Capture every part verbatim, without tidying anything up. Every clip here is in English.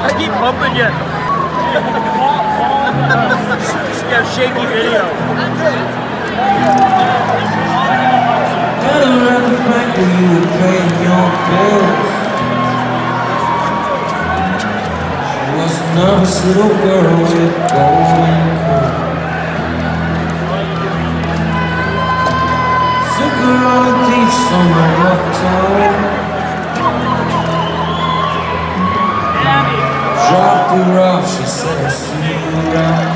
I keep bumping you. She's got a shaky video. Better at the bank where you were paying your bills. She was a nervous little girl with golden curls. Took her on a deep summer afternoon. Dropped her off, she said, I'll see you around.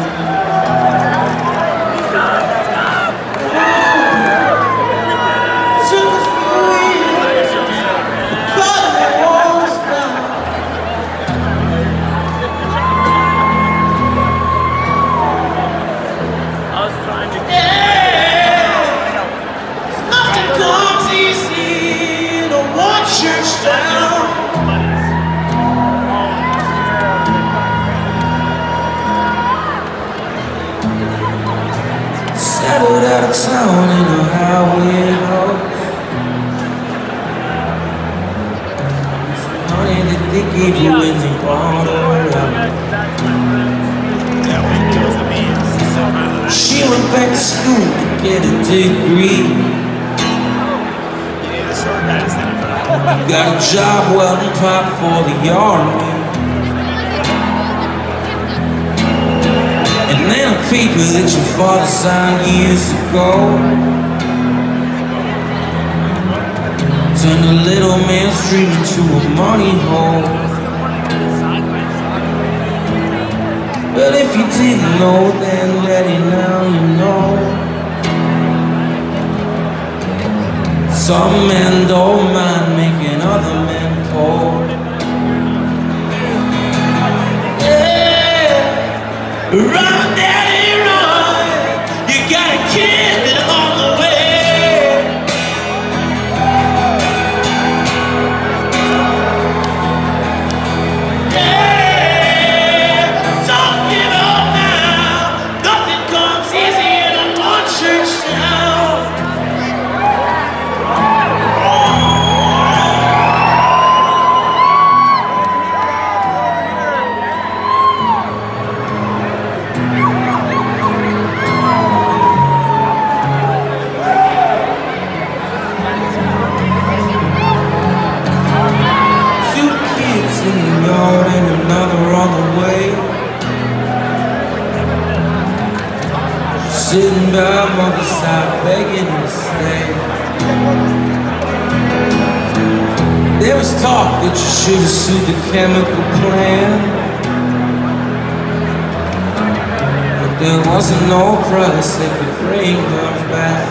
Took her for a year, cut the walls down. I was trying to get Yeah, nothing comes easy in a one church town. Settled out of town in a highway house. Money that they gave you when they bought her out. She went back to school to get a degree. Got a job welding pipe for the army. And then a paper that your father signed years ago turned a little man's dream into a money hole. But if you didn't know then, Daddy, now you know. Some men don't mind making other men poor. Run, Daddy, run! You got a kid on the way. Yeah, don't give up now. Nothing comes easy in a one church town. In the yard and another on the way. Sitting by mother's side begging to stay. There was talk that you should have sued the chemical plant, but there wasn't no price that could bring her back.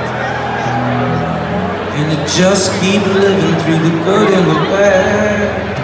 And to just keep living through the good and the bad.